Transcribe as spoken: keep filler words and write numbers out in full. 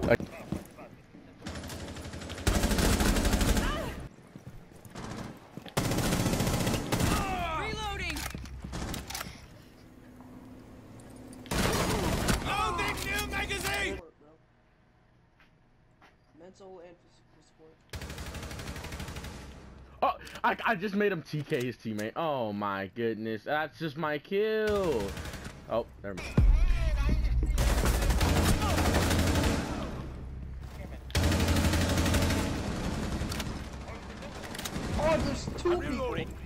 Like, Reloading. Loading new magazine. Mental and physical support. oh, I, I just made him T K his teammate. Oh my goodness, that's just my kill. Oh, never mind. Oh, there's two people.